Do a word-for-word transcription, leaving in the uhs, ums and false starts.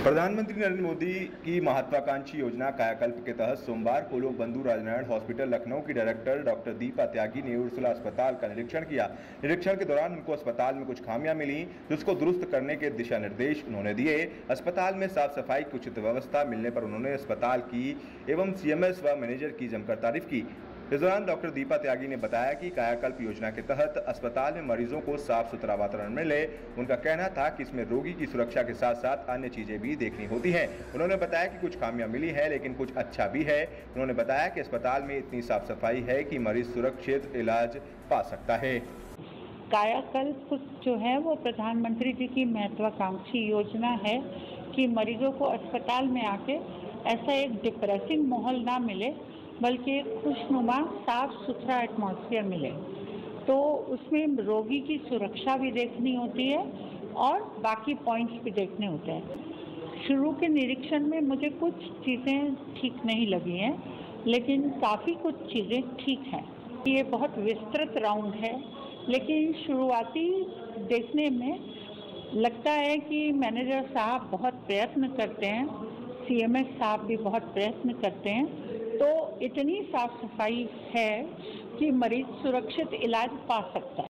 प्रधानमंत्री नरेंद्र मोदी की महत्वाकांक्षी योजना कायाकल्प के तहत सोमवार को लोक बंधु राजनारायण हॉस्पिटल लखनऊ की डायरेक्टर डॉक्टर दीपा त्यागी ने उर्सुला अस्पताल का निरीक्षण किया। निरीक्षण के दौरान उनको अस्पताल में कुछ खामियां मिली, जिसको दुरुस्त करने के दिशा निर्देश उन्होंने दिए। अस्पताल में साफ सफाई की उचित व्यवस्था मिलने पर उन्होंने अस्पताल की एवं सीएमएस व मैनेजर की जमकर तारीफ की। इस दौरान डॉक्टर दीपा त्यागी ने बताया कि कायाकल्प योजना के तहत अस्पताल में मरीजों को साफ सुथरा वातावरण मिले। उनका कहना था कि इसमें रोगी की सुरक्षा के साथ साथ अन्य चीजें भी देखनी होती हैं। उन्होंने बताया कि कुछ खामियां मिली है लेकिन कुछ अच्छा भी है। उन्होंने बताया कि अस्पताल में इतनी साफ सफाई है कि मरीज सुरक्षित इलाज पा सकता है। कायाकल्प जो है वो प्रधानमंत्री जी की महत्वाकांक्षी योजना है कि मरीजों को अस्पताल में आके ऐसा एक डिप्रेसिंग माहौल ना मिले, बल्कि एक खुशनुमा साफ सुथरा एटमॉस्फेयर मिले। तो उसमें रोगी की सुरक्षा भी देखनी होती है और बाकी पॉइंट्स भी देखने होते हैं। शुरू के निरीक्षण में मुझे कुछ चीज़ें ठीक नहीं लगी हैं, लेकिन काफ़ी कुछ चीज़ें ठीक हैं। ये बहुत विस्तृत राउंड है, लेकिन शुरुआती देखने में लगता है कि मैनेजर साहब बहुत प्रयत्न करते हैं, सीएमएस साहब भी बहुत प्रयत्न करते हैं, तो इतनी साफ सफाई है कि मरीज सुरक्षित इलाज पा सकता है।